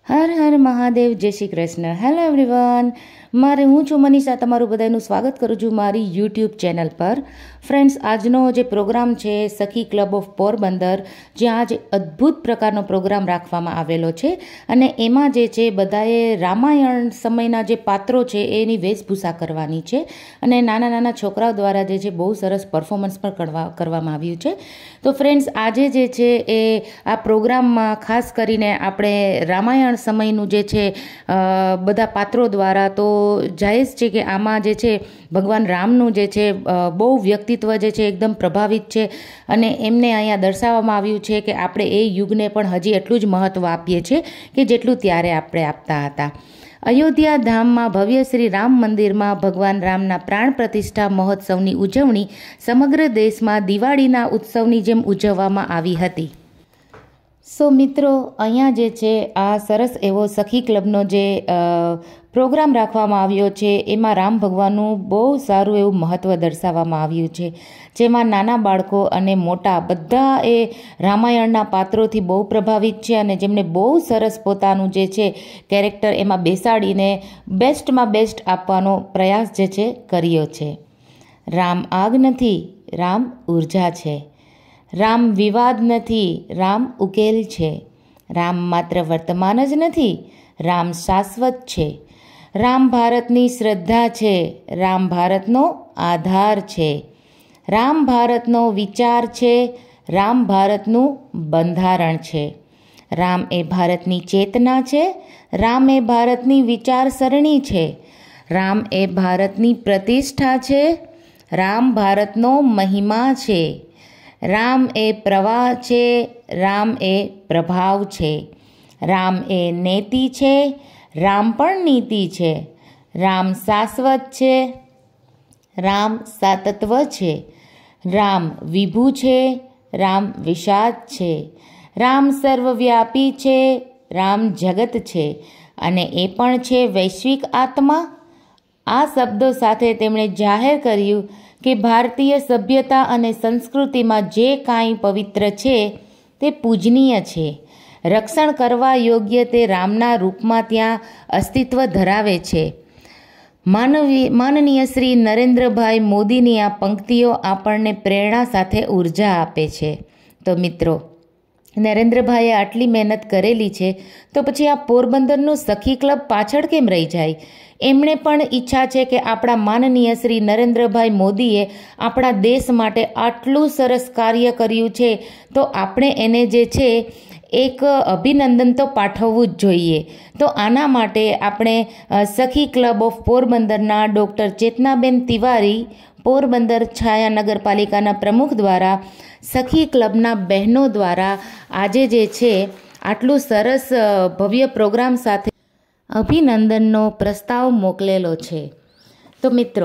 હર હર મહાદેવ, જય Shri Krishna. Hello everyone, હું છું મનીષા. તમારું બધાનું સ્વાગત કરું છું મારી યુટ્યુબ ચેનલ પર. ફ્રેન્ડ્સ, આજનો જે પ્રોગ્રામ છે સખી ક્લબ ઓફ પોરબંદર, જ્યાં આજ અદ્ભુત પ્રકારનો પ્રોગ્રામ રાખવામાં આવેલો છે અને એમાં જે છે બધાએ રામાયણ સમયના જે પાત્રો છે એની વેશભૂષા કરવાની છે અને નાના નાના છોકરાઓ દ્વારા જે છે બહુ સરસ પરફોર્મન્સ પણ કરવામાં આવ્યું છે. તો ફ્રેન્ડ્સ, આજે જે છે એ આ પ્રોગ્રામમાં ખાસ કરીને આપણે રામાયણ સમયનું જે છે બધા પાત્રો દ્વારા તો જાહેર છે કે આમાં જે છે ભગવાન રામનું જે છે બહુ વ્યક્તિત્વ જે છે એકદમ પ્રભાવિત છે અને એમને અહીંયા દર્શાવવામાં આવ્યું છે કે આપણે એ યુગને પણ હજી એટલું જ મહત્ત્વ આપીએ છીએ કે જેટલું ત્યારે આપણે આપતા હતા. અયોધ્યા ધામમાં ભવ્ય શ્રી રામ મંદિરમાં ભગવાન રામના પ્રાણ પ્રતિષ્ઠા મહોત્સવની ઉજવણી સમગ્ર દેશમાં દિવાળીના ઉત્સવની જેમ ઉજવવામાં આવી હતી. સો મિત્રો, અહીંયા જે છે આ સરસ એવો સખી ક્લબનો જે પ્રોગ્રામ રાખવામાં આવ્યો છે એમાં રામ ભગવાનનું બહુ સારું એવું મહત્ત્વ દર્શાવવામાં આવ્યું છે, જેમાં નાના બાળકો અને મોટા બધા એ રામાયણના પાત્રોથી બહુ પ્રભાવિત છે અને જેમને બહુ સરસ પોતાનું જે છે કેરેક્ટર એમાં બેસાડીને બેસ્ટમાં બેસ્ટ આપવાનો પ્રયાસ જે છે કર્યો છે. રામ આગ નથી, રામ ઉર્જા છે. રામ વિવાદ નથી, રામ ઉકેલ છે. રામ માત્ર વર્તમાન જ નથી, રામ શાશ્વત છે. રામ ભારતની શ્રદ્ધા છે, રામ ભારતનો આધાર છે. રામ ભારતનો વિચાર છે, રામ ભારતનું બંધારણ છે. રામ એ ભારતની ચેતના છે, રામ એ ભારતની વિચારસરણી છે. રામ એ ભારતની પ્રતિષ્ઠા છે, રામ ભારતનો મહિમા છે. રામ એ પ્રવાહ છે, રામ એ પ્રભાવ છે. રામ એ નેતિ છે, રામ પણ નીતિ છે. રામ શાશ્વત છે, રામ સાતત્વ છે. રામ વિભુ છે, રામ વિષાદ છે. રામ સર્વવ્યાપી છે, રામ જગત છે અને એ પણ છે વૈશ્વિક આત્મા. આ શબ્દો સાથે તેમણે જાહેર કર્યું કે ભારતીય સભ્યતા અને સંસ્કૃતિમાં જે કાંઈ પવિત્ર છે તે પૂજનીય છે. રક્ષણ કરવા યોગ્ય તે રામના રૂપમાં ત્યાં અસ્તિત્વ ધરાવે છે. માનનીય શ્રી નરેન્દ્રભાઈ મોદીની આ પંક્તિઓ આપણને પ્રેરણા સાથે ઉર્જા આપે છે. તો મિત્રો, નરેન્દ્રભાઈએ આટલી મહેનત કરેલી છે તો પછી આ પોરબંદરનું સખી ક્લબ પાછળ કેમ રહી જાય? એમણે પણ ઈચ્છા છે કે આપણા માનનીય શ્રી નરેન્દ્રભાઈ મોદીએ આપણા દેશ માટે આટલું સરસ કાર્ય કર્યું છે તો આપણે એને જે છે એક અભિનંદન તો પાઠવવું જ જોઈએ. તો આના માટે આપણે સખી ક્લબ ઓફ પોરબંદરના ડૉક્ટર ચેતનાબેન તિવારી, પોરબંદર છાયા નગરપાલિકાના પ્રમુખ દ્વારા સખી ક્લબના બહેનો દ્વારા આજે જે છે આટલું સરસ ભવ્ય પ્રોગ્રામ સાથે અભિનંદનનો પ્રસ્તાવ મોકલેલો છે. તો મિત્રો,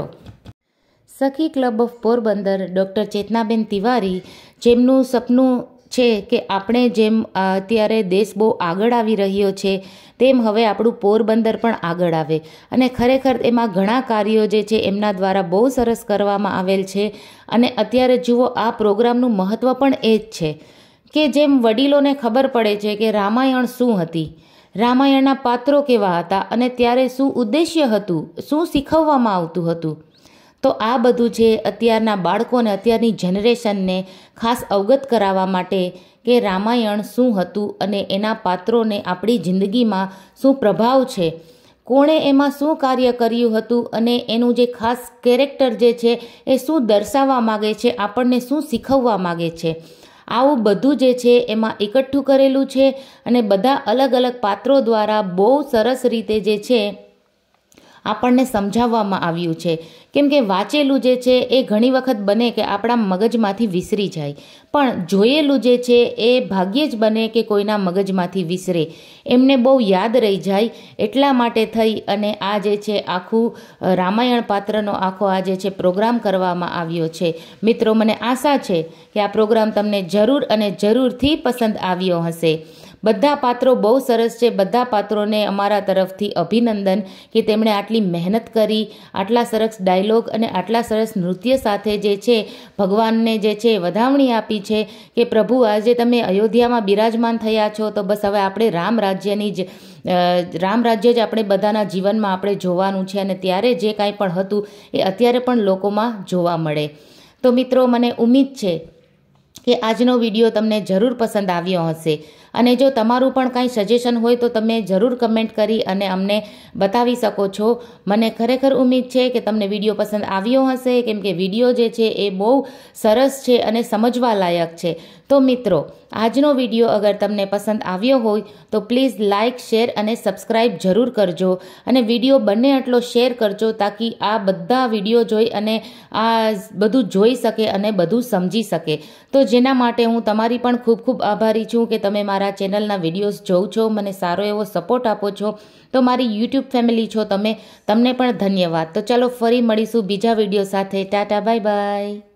Sakhi club of Porbandar doctor Chetnaben Tiwari, જેમનું સપનું છે કે આપણે જેમ અત્યારે દેશ બહુ આગળ આવી રહ્યો છે તેમ હવે આપણું પોરબંદર પણ આગળ આવે અને ખરેખર એમાં ઘણા કાર્યો જે છે એમના દ્વારા બહુ સરસ કરવામાં આવેલ છે. અને અત્યારે જુઓ, આ પ્રોગ્રામનું મહત્ત્વ પણ એ જ છે કે જેમ વડીલોને ખબર પડે છે કે રામાયણ શું હતી, રામાયણના પાત્રો કેવા હતા અને ત્યારે શું ઉદ્દેશ્ય હતું, શું શીખવવામાં આવતું હતું. તો આ બધું છે અત્યારના બાળકોને, અત્યારની જનરેશનને ખાસ અવગત કરાવવા માટે કે રામાયણ શું હતું અને એના પાત્રોને આપણી જિંદગીમાં શું પ્રભાવ છે, કોણે એમાં શું કાર્ય કર્યું હતું અને એનું જે ખાસ કેરેક્ટર જે છે એ શું દર્શાવવા માગે છે, આપણને શું શીખવવા માગે છે, આવું બધું જે છે એમાં એકઠું કરેલું છે અને બધા અલગ અલગ પાત્રો દ્વારા બહુ સરસ રીતે જે છે આપણને સમજાવવામાં આવ્યું છે. કેમ કે વાંચેલું જે છે એ ઘણી વખત બને કે આપણા મગજમાંથી વિસરી જાય, પણ જોયેલું જે છે એ ભાગ્યે જ બને કે કોઈના મગજમાંથી વિસરે, એમને બહુ યાદ રહી જાય. એટલા માટે થઈ અને આ જે છે આખું રામાયણ પાત્રનો આખો આ જે છે પ્રોગ્રામ કરવામાં આવ્યો છે. મિત્રો, મને આશા છે કે આ પ્રોગ્રામ તમને જરૂર અને જરૂરથી પસંદ આવ્યો હશે. બધા પાત્રો બહુ સરસ છે. બધા પાત્રોને અમારા તરફથી અભિનંદન કે તેમણે આટલી મહેનત કરી, આટલા સરસ ડાયલોગ અને આટલા સરસ નૃત્ય સાથે જે છે ભગવાનને જે છે વધામણી આપી છે કે પ્રભુ આજે તમે અયોધ્યામાં બિરાજમાન થયા છો, તો બસ હવે આપણે રામ રાજ્ય જ આપણે બધાના જીવનમાં આપણે જોવાનું છે અને ત્યારે જે કાંઈ પણ હતું એ અત્યારે પણ લોકોમાં જોવા મળે. તો મિત્રો, મને ઉમ્મીદ છે કે આજનો વિડીયો તમને જરૂર પસંદ આવ્યો હશે અને જો તમારું પણ કાંઈ સજેશન હોય તો તમે જરૂર કમેન્ટ કરી અને અમને બતાવી શકો છો. મને ખરેખર ઉમ્મીદ છે કે તમને વિડીયો પસંદ આવ્યો હશે, કેમ કે વિડીયો જે છે એ બહુ સરસ છે અને સમજવા લાયક છે. તો મિત્રો, આજનો વિડીયો અગર તમને પસંદ આવ્યો હોય તો પ્લીઝ લાઇક, શેર અને સબસ્ક્રાઈબ જરૂર કરજો અને વિડીયો બને એટલો શેર કરજો તાકી આ બધા વિડીયો જોઈ અને આ બધું જોઈ શકે અને બધું સમજી શકે. તો જેના માટે હું તમારી પણ ખૂબ ખૂબ આભારી છું કે તમે મારા ચેનલના વિડીયોઝ જોઉં છો, મને સારો એવો સપોર્ટ આપો છો. તો મારી યુટ્યુબ ફેમિલી છો તમે, તમને પણ ધન્યવાદ. તો ચાલો ફરી મળીશું બીજા વિડીયો સાથે. Ta ta, bye by.